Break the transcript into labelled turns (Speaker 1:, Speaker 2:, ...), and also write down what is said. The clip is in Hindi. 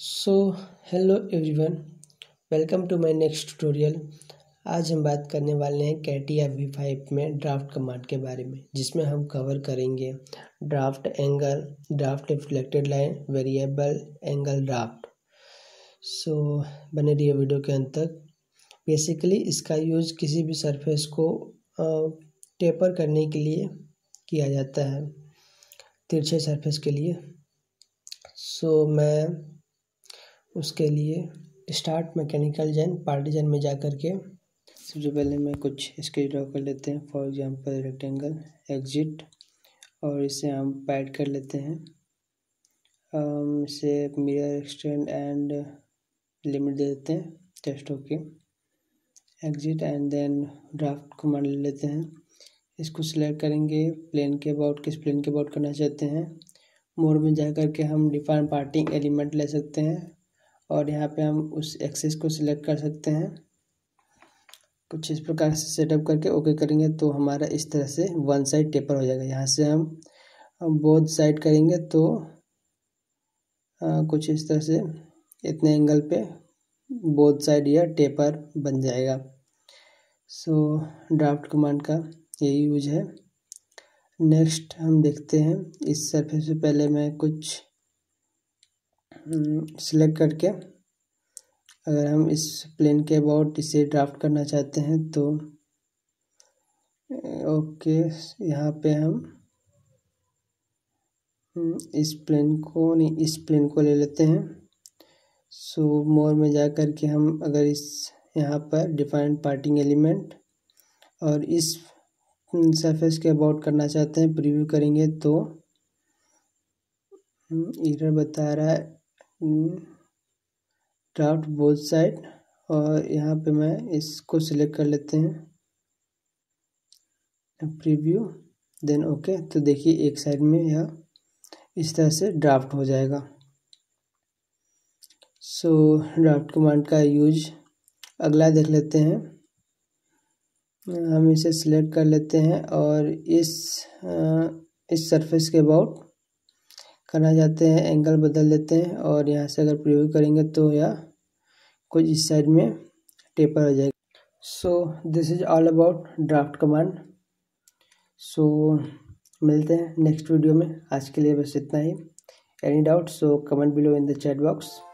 Speaker 1: So hello everyone, welcome to my next tutorial. आज हम बात करने वाले हैं कैटिया V5 में ड्राफ्ट कमांड के बारे में, जिसमें हम कवर करेंगे draft angle, draft reflected line, variable angle draft. So बने रहिए वीडियो के अंत तक। बेसिकली इसका यूज़ किसी भी सरफेस को टेपर करने के लिए किया जाता है, तिरछे सरफेस के लिए। सो मैं उसके लिए स्टार्ट मैकेनिकल जैन पार्टीजन में जा कर के सबसे पहले मैं कुछ स्केच ड्रॉ कर लेते हैं। फॉर एग्जांपल रेक्टेंगल, एग्जिट, और इसे हम पैड कर लेते हैं। इसे मिरर एक्सटेंड एंड लिमिट दे देते हैं, test okay. Exit and then draft command ले लेते हैं। इसको सिलेक्ट करेंगे, प्लेन के अबाउट, किस प्लेन के अबाउट करना चाहते हैं। मोड में जा कर के हम डिफाइन पार्टिंग एलिमेंट ले सकते हैं और यहाँ पे हम उस एक्सिस को सिलेक्ट कर सकते हैं। कुछ इस प्रकार से सेटअप करके ओके करेंगे तो हमारा इस तरह से वन साइड टेपर हो जाएगा। यहाँ से हम बोथ साइड करेंगे तो कुछ इस तरह से इतने एंगल पे बोथ साइड या टेपर बन जाएगा। सो ड्राफ्ट कमांड का यही यूज है। नेक्स्ट हम देखते हैं, इस सरफेस से पहले मैं कुछ सिलेक्ट करके, अगर हम इस प्लेन के अबाउट इसे ड्राफ्ट करना चाहते हैं तो ओके, यहाँ पे हम इस प्लेन को नहीं, इस प्लेन को ले लेते हैं। सो मोर में जा कर के हम अगर इस यहाँ पर डिफाइन पार्टिंग एलिमेंट और इस सरफेस के अबाउट करना चाहते हैं, प्रीव्यू करेंगे तो एरर बता रहा है ड्राफ्ट बोथ साइड, और यहाँ पे मैं इसको सिलेक्ट कर लेते हैं, प्रीव्यू, देन ओके। तो देखिए एक साइड में यह इस तरह से ड्राफ्ट हो जाएगा। सो ड्राफ्ट कमांड का यूज अगला देख लेते हैं। हम इसे सिलेक्ट कर लेते हैं और इस सरफेस के अबाउट करना चाहते हैं, एंगल बदल देते हैं और यहाँ से अगर प्रीव्यू करेंगे तो यह कुछ इस साइड में टेपर हो जाएगा। So this is all about draft command. So मिलते हैं नेक्स्ट वीडियो में। आज के लिए बस इतना ही। Any doubt so comment below in the chat box.